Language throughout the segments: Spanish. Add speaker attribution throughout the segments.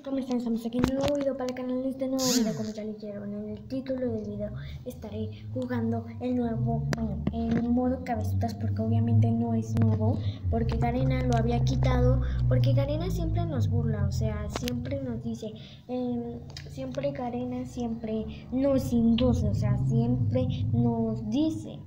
Speaker 1: ¿Cómo están? Estamos aquí en un nuevo video para el canal. En este nuevo video, como ya leyeron en el título del video, estaré jugando el nuevo, el modo cabezotas, porque obviamente no es nuevo, porque Garena lo había quitado, porque Garena siempre nos burla, o sea, siempre nos dice, siempre Garena siempre nos induce, o sea, siempre nos dice,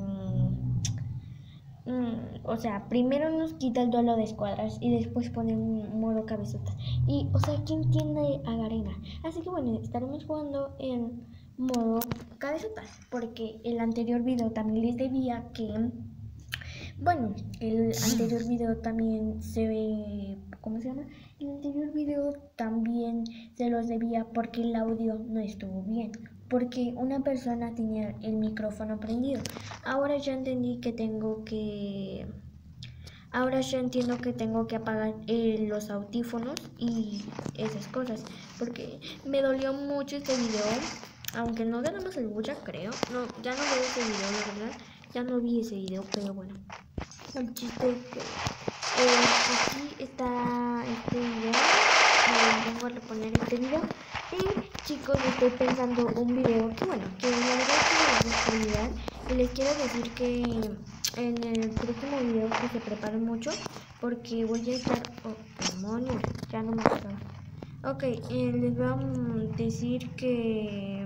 Speaker 1: o sea, primero nos quita el duelo de escuadras y después pone un modo cabezotas. Y, o sea, ¿quién entiende a Garena? Así que bueno, estaremos jugando en modo cabezotas, porque el anterior video también les debía que... Bueno, el anterior video también se ve... ¿Cómo se llama? El anterior video también se los debía porque el audio no estuvo bien, porque una persona tenía el micrófono prendido. Ahora ya entendí que tengo que... Ahora ya entiendo que tengo que apagar los audífonos y esas cosas, porque me dolió mucho este video, aunque no ganamos el bulla, creo. No, ya no veo ese video, la verdad. Ya no vi ese video, pero bueno. El chiste es que aquí está este video. Vengo a reponer este video. Y chicos, estoy pensando un video que bueno, que la verdad es que me gusta ayudar. Y les quiero decir que en el próximo video que se preparen mucho, porque voy a estar... Oh, demonios, ya no me acuerdo. Ok, les voy a decir que...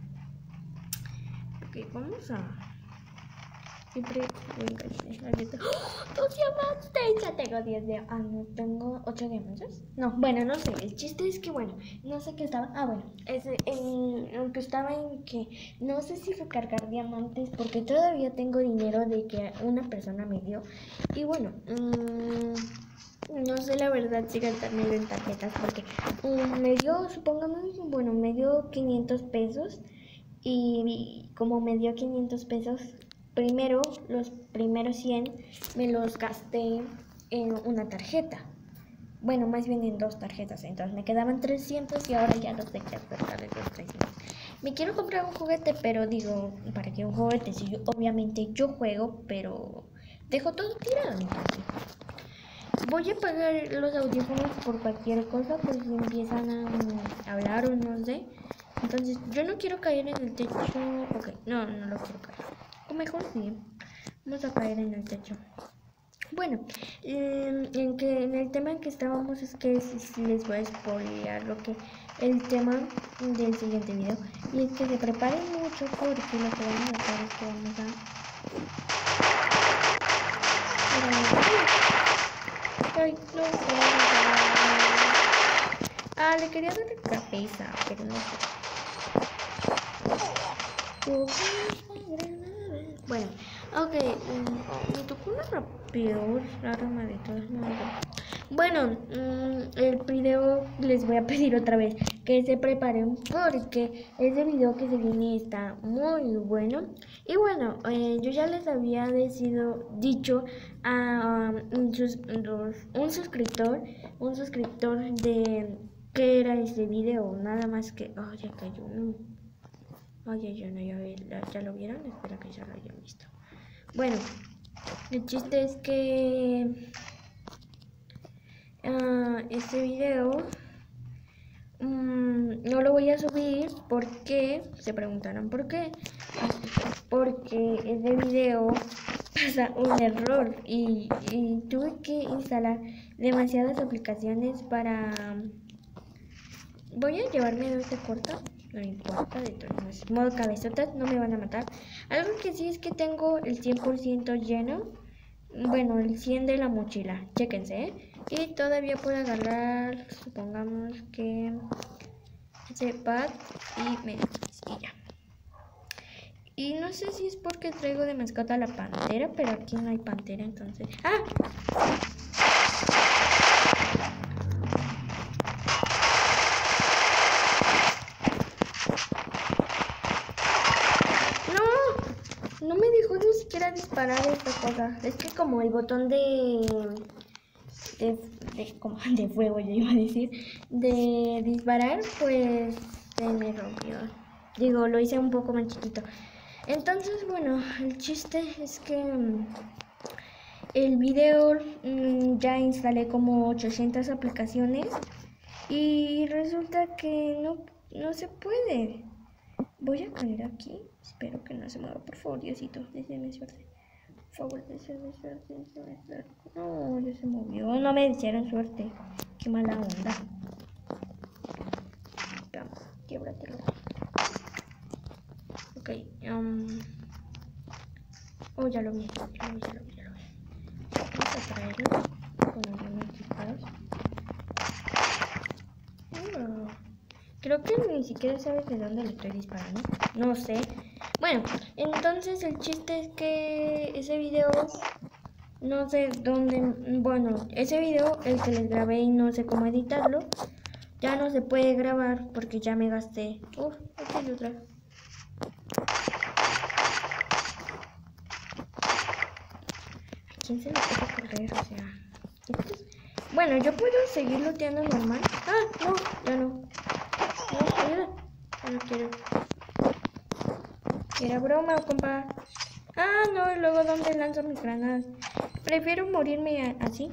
Speaker 1: Ok, vamos a... Siempre... ¡Oh! 2 diamantes, ya tengo 10 diamantes. Ah, no, tengo 8 diamantes. No, bueno, no sé, el chiste es que bueno, no sé qué estaba. Ah, bueno, aunque estaba en que no sé si recargar diamantes, porque todavía tengo dinero de que una persona me dio. Y bueno, no sé la verdad si gastarme en tarjetas, porque me dio, supongamos, bueno, me dio 500 pesos. Y como me dio 500 pesos, primero, los primeros 100 me los gasté en una tarjeta. Bueno, más bien en 2 tarjetas. Entonces me quedaban 300 y ahora ya no sé qué hacer con esos 300. Me quiero comprar un juguete, pero digo, ¿para qué un juguete? Si yo, obviamente yo juego, pero dejo todo tirado. Entonces voy a pagar los audífonos por cualquier cosa, por si empiezan a hablar o no sé. Entonces, yo no quiero caer en el techo. Ok, no lo quiero caer. O mejor sí. Vamos a caer en el techo. Bueno, en el tema en que estábamos es que les voy a spoilear el tema del siguiente video. Y es que se preparen mucho porque lo que vamos a hacer es que vamos a... Ay, no. Ah, le quería dar la cabeza, pero no sé. Bueno, ok, me tocó una peor arma de todas maneras. Bueno, el video les voy a pedir otra vez que se preparen porque ese video que se viene está muy bueno. Y bueno, yo ya les había dicho a un suscriptor de qué era ese video, nada más que... Oh, ya cayó, no. Oye, ya lo vieron, espero que ya lo hayan visto. Bueno, el chiste es que este video no lo voy a subir porque se preguntarán por qué. Porque ese video pasa un error y tuve que instalar demasiadas aplicaciones para... Voy a llevarme de este corto. No importa, de todos modos. Modo cabezotas, no me van a matar. Algo que sí es que tengo el 100% lleno. Bueno, el 100 de la mochila. Chéquense, ¿eh? Y todavía puedo agarrar, supongamos que ese pad y medias y ya. Y no sé si es porque traigo de mascota la pantera, pero aquí no hay pantera, entonces... ¡Ah! No me dejó ni siquiera disparar esta cosa. Es que como el botón de fuego, yo iba a decir, de disparar, pues se me rompió. Digo, lo hice un poco más chiquito. Entonces, bueno, el chiste es que el video ya instalé como 800 aplicaciones. Y resulta que no se puede. Voy a caer aquí. Espero que no se mueva, por favor, Diosito. Déjeme suerte. Por favor, déjeme suerte. No, ya se movió. No me desearon suerte. Qué mala onda. Vamos, quiébratelo. Ok. Oh, ya lo vi. Vamos a traerlo con algunos disparos. Creo que ni siquiera sabes de dónde le estoy disparando. No sé. Bueno, entonces el chiste es que ese video, no sé dónde, bueno, ese video, el que les grabé y no sé cómo editarlo, ya no se puede grabar porque ya me gasté. Esta es otra. ¿A quién se le puede correr? O sea, bueno, yo puedo seguir looteando normal. Ah, no, ya no. No, ayuda. No quiero. Era broma, compa. Ah, no, y luego ¿dónde lanzo mis granadas? Prefiero morirme así.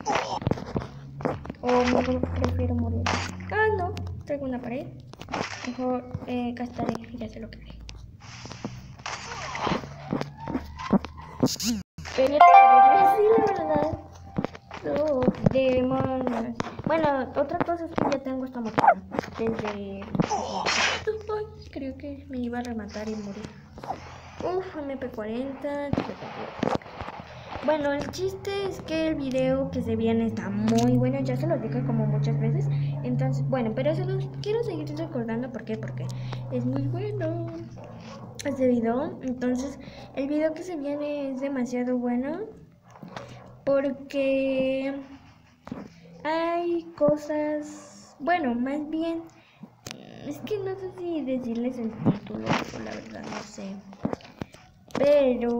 Speaker 1: O mejor prefiero morir. Ah, no, traigo una pared. Mejor gastaré, ya sé lo que haré. Pero sí, la verdad. No, demonios. Bueno, otra cosa es que ya tengo esta mochila. Desde... Ay, creo que me iba a rematar y morir. MP40. Bueno, el chiste es que el video que se viene está muy bueno. Ya se los dije como muchas veces. Entonces, bueno, pero se los quiero seguir recordando. ¿Por qué? Porque es muy bueno este video. Entonces, el video que se viene es demasiado bueno. Porque hay cosas, bueno, más bien, es que no sé si decirles el título, la verdad no sé, pero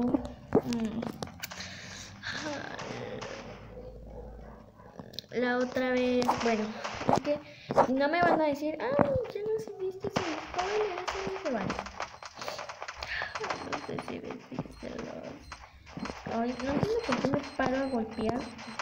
Speaker 1: la otra vez, bueno, es que no me van a decir, ya no sé si viste si no se vale. No sé si decírselos. Ay, no entiendo por qué me paro a golpear.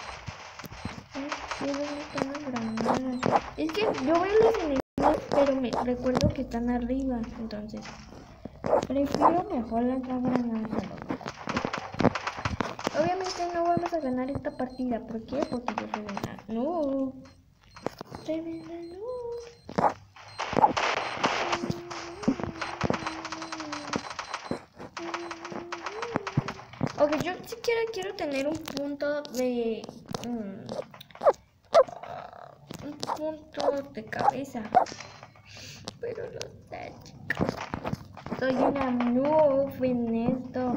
Speaker 1: Es que yo veo los enemigos, pero me recuerdo que están arriba, entonces prefiero mejor lanzar granadas. Obviamente no vamos a ganar esta partida. ¿Por qué? Porque yo soy veneno. No. Soy veneno. Ok, yo siquiera quiero tener un punto de... un punto de cabeza. Pero no está, chicos. Soy una noob en esto.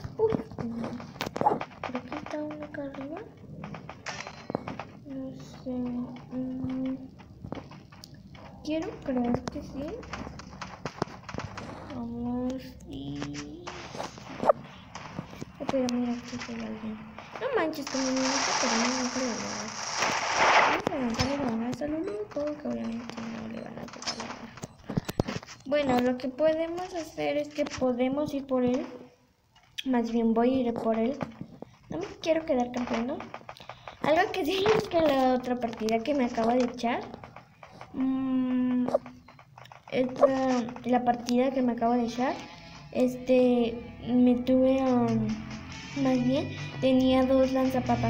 Speaker 1: Creo que está uno acá arriba. No sé. Quiero creer que sí. Vamos y... pero mira, aquí hay alguien. No manches, como no creo. Vamos a lanzarle granadas a lo loco, que obviamente no le van a pegar nada. Bueno, lo que podemos hacer es que podemos ir por él. Más bien voy a ir por él. No me quiero quedar campeando. Algo que sí es que la otra partida que me acaba de echar. La partida que me acabo de echar. Me tuve... más bien, tenía 2 lanzapapas.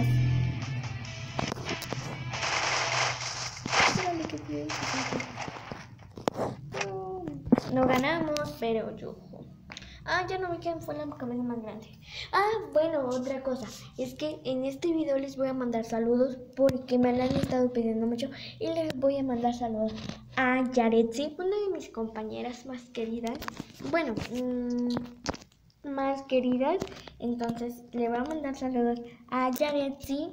Speaker 1: No ganamos, pero yo... ya no vi quién fue la cabeza más grande. Bueno, otra cosa. Es que en este video les voy a mandar saludos porque me la han estado pidiendo mucho. Y les voy a mandar saludos a Yaretsi, una de mis compañeras más queridas. Bueno, más queridas. Entonces le voy a mandar saludos a Yaretsi.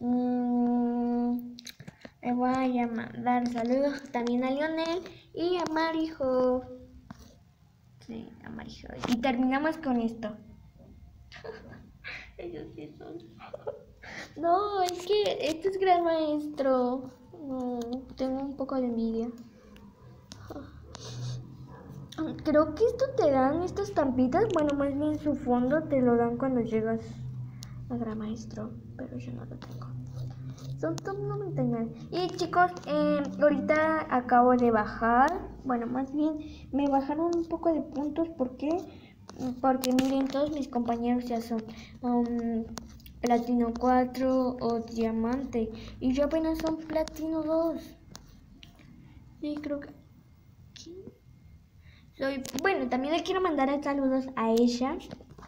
Speaker 1: Le voy a mandar saludos también a Lionel y a Marijo. Sí, a Marijo. Y terminamos con esto. Ellos sí son. No, es que este es gran maestro. No, tengo un poco de envidia. Creo que esto te dan estas estampitas. Bueno, más bien su fondo te lo dan cuando llegas a gran maestro. Pero yo no lo tengo. Son top 99. Y chicos, ahorita acabo de bajar. Bueno, más bien me bajaron un poco de puntos. ¿Por qué? Porque miren, todos mis compañeros ya son platino 4 o diamante. Y yo apenas son platino 2. Sí, creo que... Bueno, también le quiero mandar saludos a ella.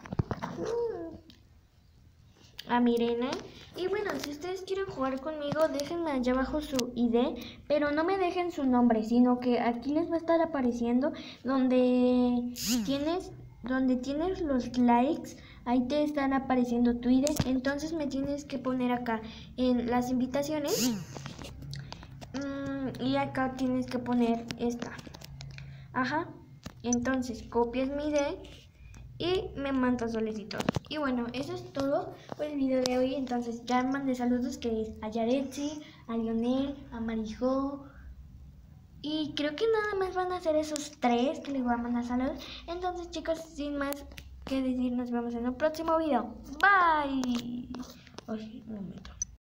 Speaker 1: A Mirena. Y bueno, si ustedes quieren jugar conmigo, déjenme allá abajo su ID, pero no me dejen su nombre, sino que aquí les va a estar apareciendo donde tienes los likes, ahí te están apareciendo tu ID. Entonces me tienes que poner acá en las invitaciones y acá tienes que poner esta. Ajá, entonces copias mi ID y me mandas solicitos. Y bueno, eso es todo por el video de hoy. Entonces ya mandé saludos, que es a Yaretsi, a Lionel, a Marijo. Y creo que nada más van a ser esos 3 que les voy a mandar saludos. Entonces chicos, sin más que decir, nos vemos en un próximo video. Bye. Ay, un momento.